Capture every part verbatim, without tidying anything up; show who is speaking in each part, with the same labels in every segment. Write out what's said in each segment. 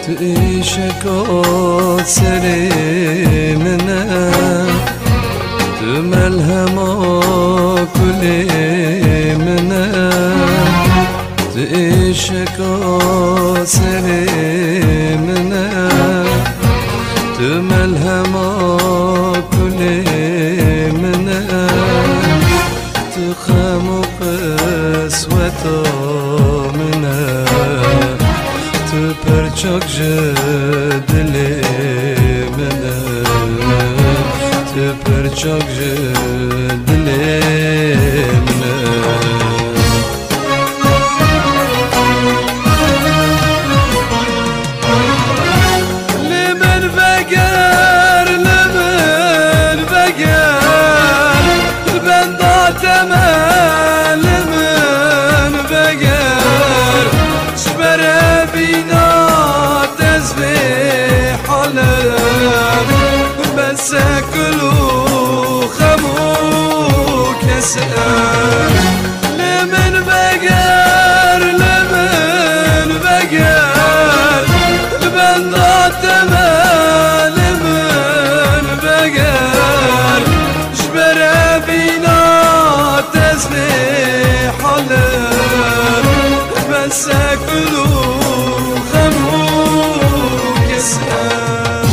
Speaker 1: تعيشك سري منا تملهما كل منا تعيشك سري منا تملهما كل منا تخام قسوة منا تبرچاك جدل منا تبرچاك جدل منا لمن بقر لمن بقر البندات مال لمن بقر شبر بينا تسبيح حلم بس كلو خموك يسأل لمن بقر لمن بقر البندات مال لمن بقر شبر بينا تسبيح حلم بس كلو خموك يسأل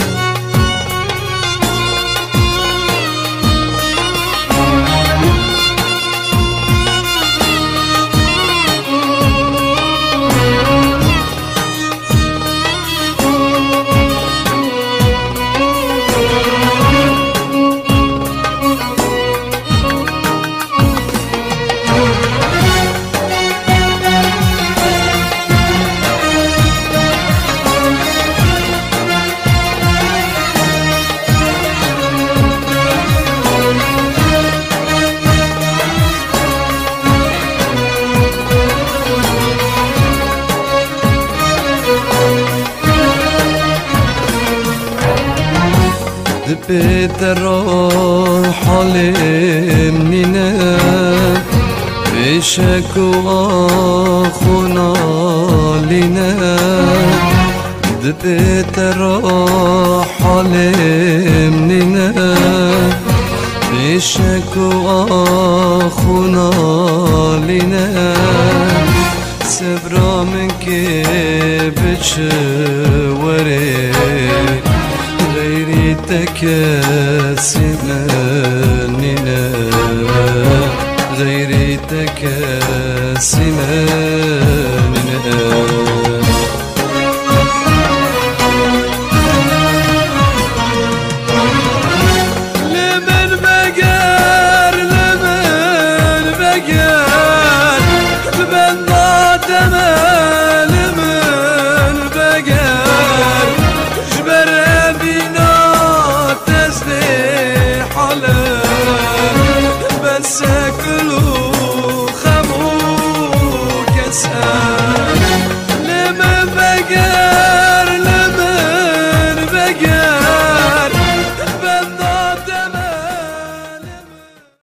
Speaker 1: دبيت الروح حلمنينا بشك واخونا لنا دبيت الروح حلمنينا بشك واخونا لنا سبرا منك بتشوري غيري تكلم